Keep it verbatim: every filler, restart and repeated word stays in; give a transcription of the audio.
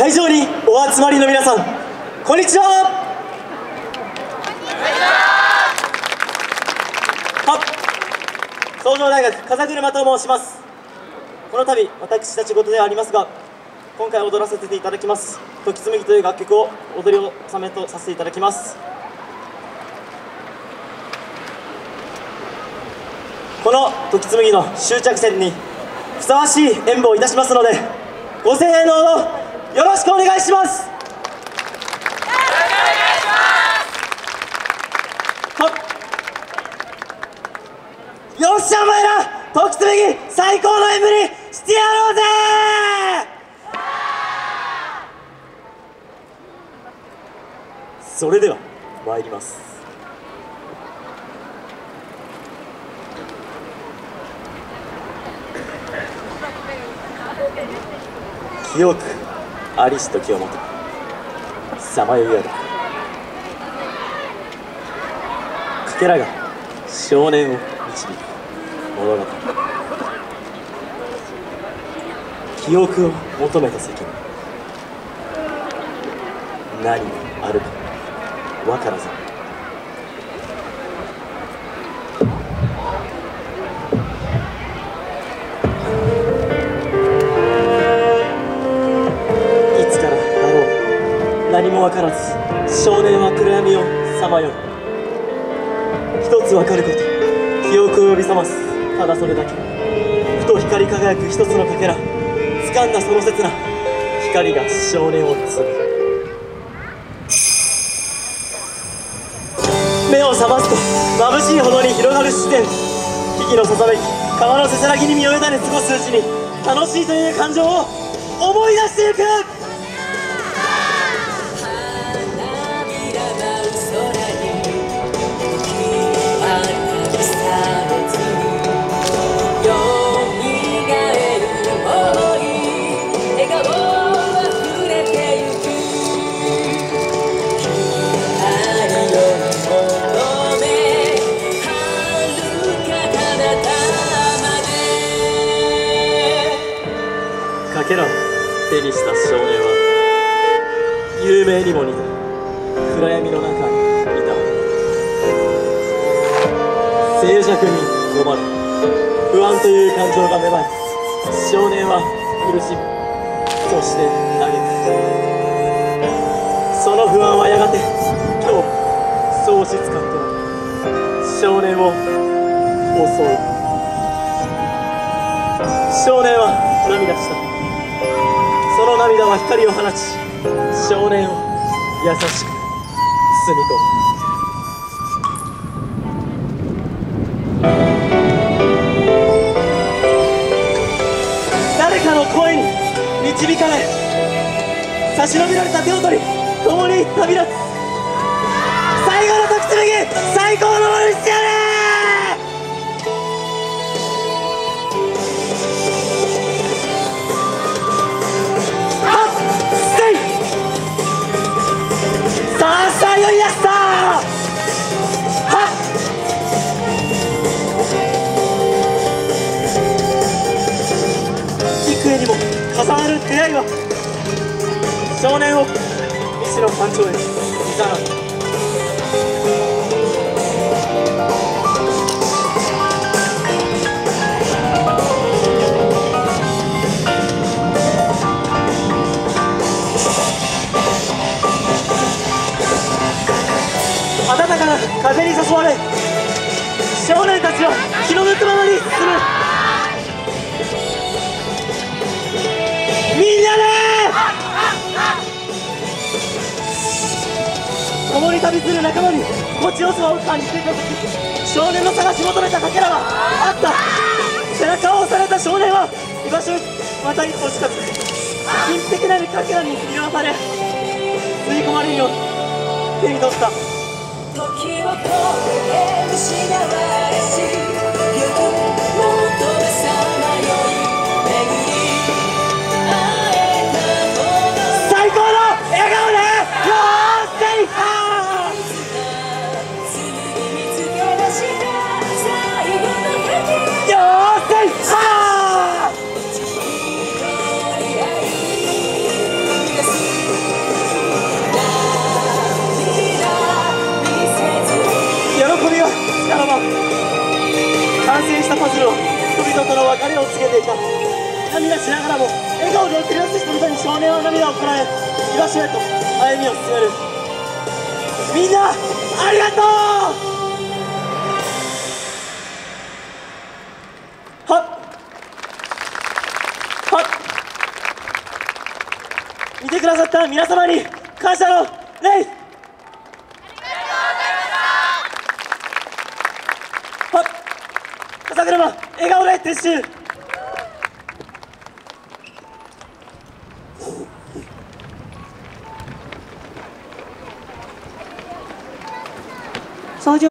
会場にお集まりの皆さん、こんにちは。は崇城大学風車と申します。この度私たち事ではありますが、今回踊らせていただきます「時紡ぎ」という楽曲を踊りを納めとさせていただきます。この時紡ぎの終着点にふさわしい演舞をいたしますので、ご声援のほどよろしくお願いします。よっしゃお前ら、時紡ぎ最高の演舞にしてやろうぜ。それでは参ります。清くありし時をもとさまよいあるかけらが少年を導く物語。記憶を求めた先に何があるか分からず、いつからだろう何も分からず、少年は暗闇をさまよう。一つ分かること、記憶を呼び覚ます、ただそれだけ。ふと光り輝く一つのかけら、掴んだその刹那、光が少年を包む。目を覚ますと眩しいほどに広がる自然、木々のささめき、川のせせらぎに身を委ね過ごすうちに、楽しいという感情を思い出してゆく。かけらを手にした少年は有名にも似て暗闇の中にいた。静寂に飲まれ不安という感情が芽生え、少年は苦しみ、そして嘆く。その不安はやがて今日喪失感となり少年を襲う。少年は涙した。その涙は光を放ち、少年を優しく包み込む。誰かの声に導かれ、差し伸べられた手を取り共に旅立つ。最後の時紡ぎ、最高のものにしてやれ。さあ酔い出した。はっ幾重にも重なる出会いは少年を未知の山頂へいざなう。暖かな風に誘われ、少年たちは気の向くままに進む。みんなで共に旅する仲間に持ちよさを感じていた時、少年の探し求めたかけらはあった。背中を押された少年は居場所にまた一歩近づく。金璧なるかけらに振り回され、吸い込まれるように手に取った。時を越え失われしゆく求めさまよい巡り会えたもの、最高の笑顔でよーせいはー紡ぎ見つけ出した最後の時、よーせいはー通路人々との別れを告げていた。涙しながらも笑顔で送り出す人々に少年は涙をこらえ、居場所へと歩みを進める。みんなありがとう。はっはっ見てくださった皆様に感謝の礼。はっ、笠車笑顔で撤収。